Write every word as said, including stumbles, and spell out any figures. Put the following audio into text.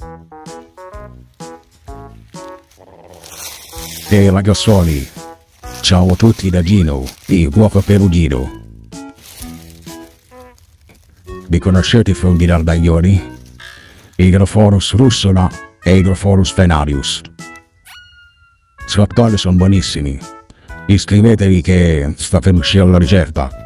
Ehi ragazzuoli, ciao a tutti da Gino, il cuoco perugino. Vi conoscete i funghi d'ardaglioni? Hygrophorus russola e Hygrophorus venarius. Sottoли sono buonissimi. Iscrivetevi che sta per uscire la ricetta.